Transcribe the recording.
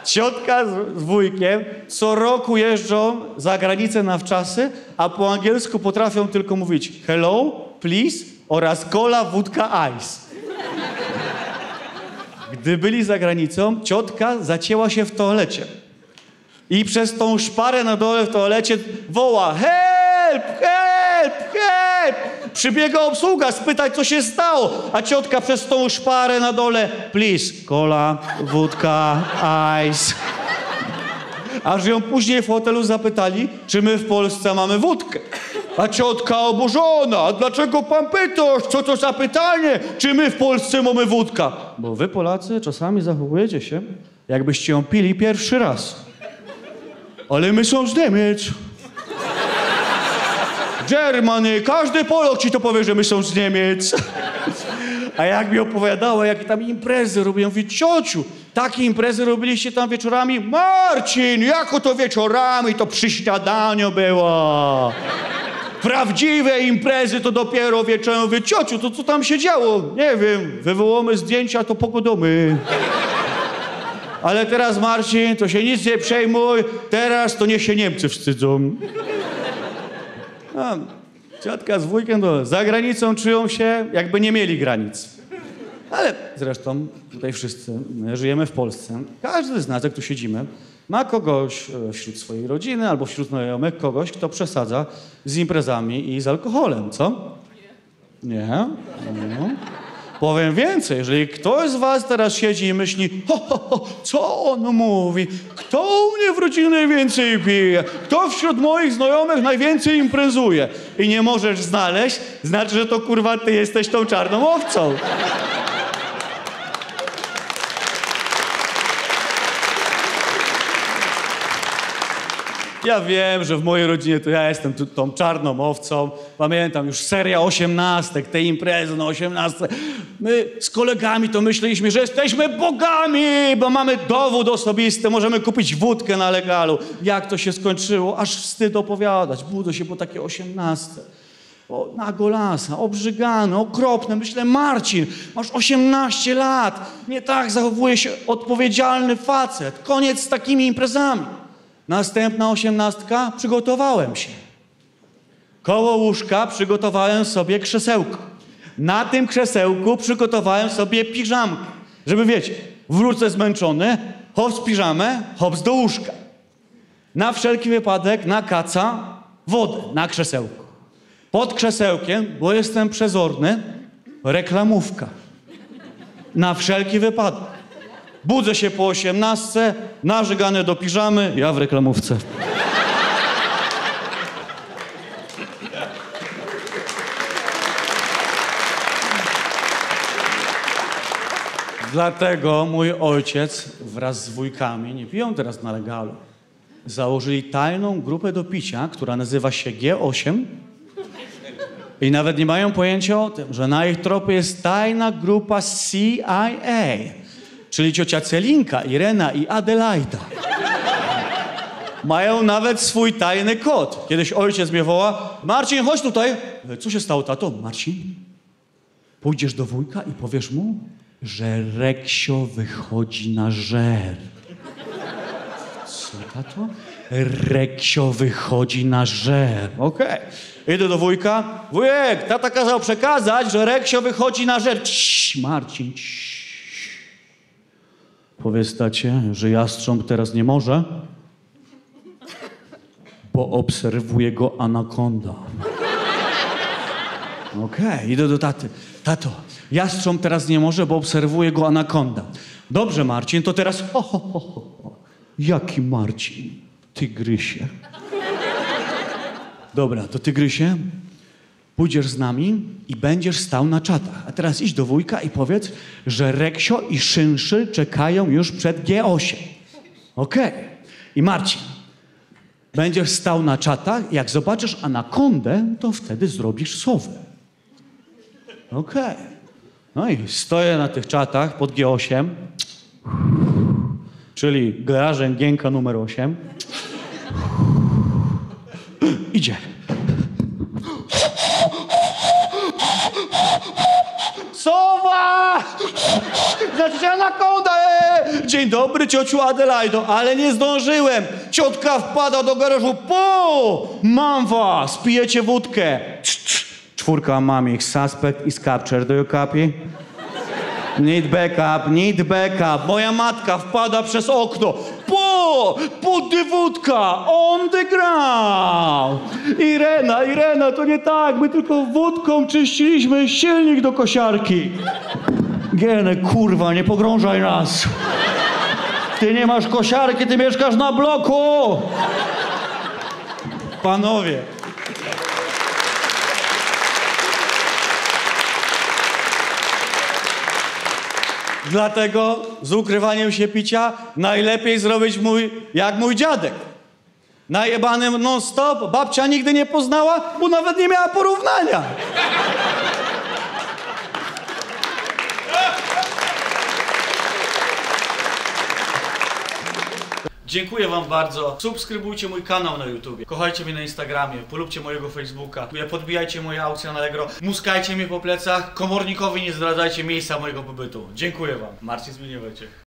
Ciotka z wujkiem co roku jeżdżą za granicę na wczasy, a po angielsku potrafią tylko mówić hello, please oraz cola, wódka, ice. Gdy byli za granicą, ciotka zacięła się w toalecie. I przez tą szparę na dole w toalecie woła help, help, help! Przybiega obsługa spytać, co się stało, a ciotka przez tą szparę na dole please, cola, wódka, ice. Aż ją później w hotelu zapytali, czy my w Polsce mamy wódkę. A ciotka oburzona, dlaczego pan pytasz? Co to za pytanie? Czy my w Polsce mamy wódkę? Bo wy Polacy czasami zachowujecie się, jakbyście ją pili pierwszy raz. Ale my są z Niemiec. Germany, każdy Polak ci to powie, że my są z Niemiec. A jak mi opowiadała, jakie tam imprezy robią, mówię, ciociu, takie imprezy robiliście tam wieczorami? Marcin, jako to wieczorami, to przy śniadaniu było. Prawdziwe imprezy to dopiero wieczorem. Mówię, ciociu, to co tam się działo? Nie wiem, wywołamy zdjęcia, to pogodomy. Ale teraz, Marcin, to się nic nie przejmuj, teraz to niech się Niemcy wstydzą. A, ciotka z wujkiem to za granicą czują się, jakby nie mieli granic. Ale zresztą tutaj wszyscy żyjemy w Polsce. Każdy z nas, jak tu siedzimy, ma kogoś wśród swojej rodziny albo wśród znajomych kogoś, kto przesadza z imprezami i z alkoholem, co? Nie? No. Powiem więcej, jeżeli ktoś z was teraz siedzi i myśli, co on mówi? Kto u mnie w rodzinie najwięcej pije? Kto wśród moich znajomych najwięcej imprezuje? I nie możesz znaleźć, znaczy, że to kurwa ty jesteś tą czarną owcą. Ja wiem, że w mojej rodzinie to ja jestem tą czarną owcą. Pamiętam już seria 18, te imprezy na 18. My z kolegami to myśleliśmy, że jesteśmy bogami, bo mamy dowód osobisty, możemy kupić wódkę na legalu. Jak to się skończyło? Aż wstyd opowiadać. Budzę się po takie 18. O, na golasa, obrzygany, okropny. Myślę, Marcin, masz 18 lat. Nie tak zachowuje się odpowiedzialny facet. Koniec z takimi imprezami. Następna 18, przygotowałem się. Koło łóżka przygotowałem sobie krzesełko. Na tym krzesełku przygotowałem sobie piżamkę. Żeby wiecie, wrócę zmęczony, hops piżamę, hops do łóżka. Na wszelki wypadek na kaca wodę na krzesełku. Pod krzesełkiem, bo jestem przezorny, reklamówka. Na wszelki wypadek. Budzę się po 18, narzegany do piżamy, ja w reklamówce. Dlatego mój ojciec wraz z wujkami, nie piją teraz na legalu, założyli tajną grupę do picia, która nazywa się G8 i nawet nie mają pojęcia o tym, że na ich tropie jest tajna grupa CIA. Czyli ciocia Celinka, Irena i Adelaida. Mają nawet swój tajny kod. Kiedyś ojciec mnie woła, Marcin, chodź tutaj. Co się stało, tato? Marcin, pójdziesz do wujka i powiesz mu, że Reksio wychodzi na żer. Co, tato? Reksio wychodzi na żer. Okej. Idę do wujka. Wujek, tata kazał przekazać, że Reksio wychodzi na żer. Cii, Marcin, cii. Powiedz tacie, że jastrząb teraz nie może, bo obserwuje go anakonda. Okej, idę do taty. Tato, jastrząb teraz nie może, bo obserwuje go anakonda. Dobrze, Marcin, to teraz... Jaki Marcin? Tygrysie. Dobra, to tygrysie, pójdziesz z nami i będziesz stał na czatach. A teraz idź do wujka i powiedz, że Reksio i Szynszyl czekają już przed G8. Okej. I Marcin, będziesz stał na czatach, jak zobaczysz anakondę, to wtedy zrobisz sowę. Okej. No i stoję na tych czatach pod G8, czyli garażem Gienka numer 8. Idzie. Sowa! Znaczy anakonda! Dzień dobry, ciociu Adelaido, ale nie zdążyłem. Ciotka wpada do garażu. Mam was! Pijecie wódkę. 4 mamik, suspect is captured. Do you copy? Need backup. Moja matka wpada przez okno. Poddy wódka, on the ground. Irena, to nie tak, my tylko wódką czyściliśmy silnik do kosiarki. Genek, kurwa, nie pogrążaj nas. Ty nie masz kosiarki, ty mieszkasz na bloku. Panowie. Dlatego z ukrywaniem się picia najlepiej zrobić jak mój dziadek. Najebanym non-stop, babcia nigdy nie poznała, bo nawet nie miała porównania. Dziękuję wam bardzo. Subskrybujcie mój kanał na YouTubie. Kochajcie mnie na Instagramie, polubcie mojego Facebooka, podbijajcie moje aukcje na Allegro, muskajcie mnie po plecach, komornikowi nie zdradzajcie miejsca mojego pobytu. Dziękuję wam. Marcin Zbigniew Wojciech.